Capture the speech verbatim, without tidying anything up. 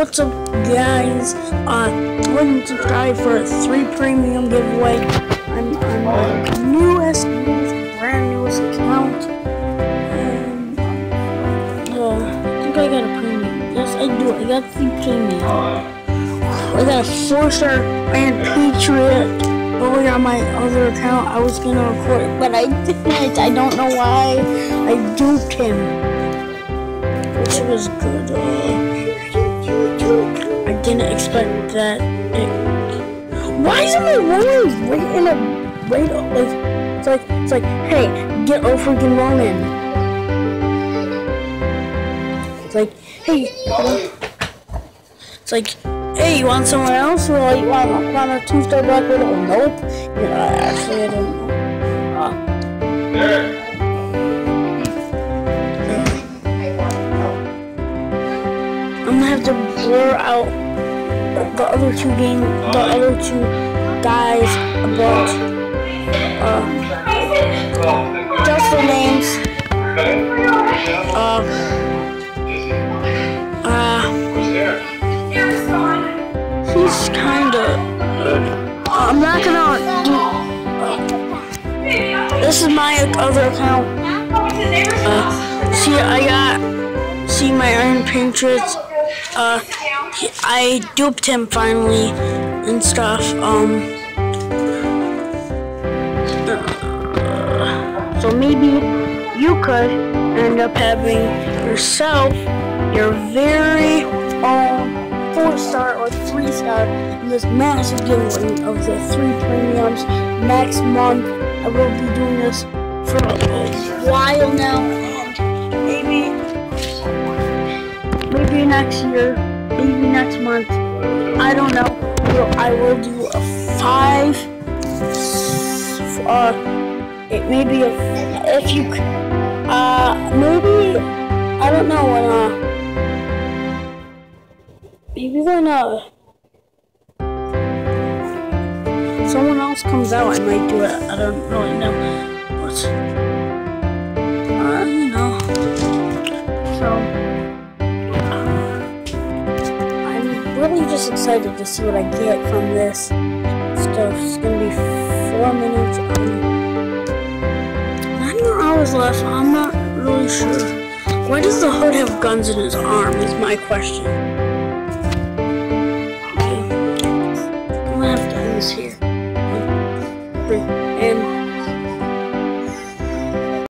What's up, guys? Uh, like and subscribe for a three premium giveaway. I'm on my newest, newest, brand newest account. And uh, I think I got a premium. Yes, I do. I got the premium. I got a four-star and Patriot over on my other account. I was gonna record it, but I didn't. I don't know why. I duped him, which was good. Uh, I didn't expect that. It, why is my Ronin right in a right? Like it's like it's like, hey, get a freaking Ronin. It's like, hey, it's like, hey, you want someone else? Or like, you want, want a two-star Black Widow? Nope. Yeah, actually, I don't know. Uh, I'm gonna have to blur out the other two game, the other two guys about uh, just the names. Uh, uh, he's kinda. Uh, I'm not gonna do. Uh, this is my other account. Uh, see, I got. See my Iron Patriots. Uh, he, I duped him finally and stuff. Um, uh, so maybe you could end up having yourself your very own four-star or three-star in this massive giveaway of the three premiums next month. I will be doing this for a while now, and maybe. Maybe next year, maybe next month, I don't know. I will do a five, uh, it maybe a, if you, uh, maybe, I don't know, when, uh, maybe when, uh, someone else comes out, I might do it. I don't really know, but, uh, you know, so. I'm just excited to see what I get from this stuff. It's gonna be four minutes. Um, nine more hours left. I'm not really sure. Why does the Hood have guns in his arm? Is my question. Okay, I'm gonna have to end this here. One, three.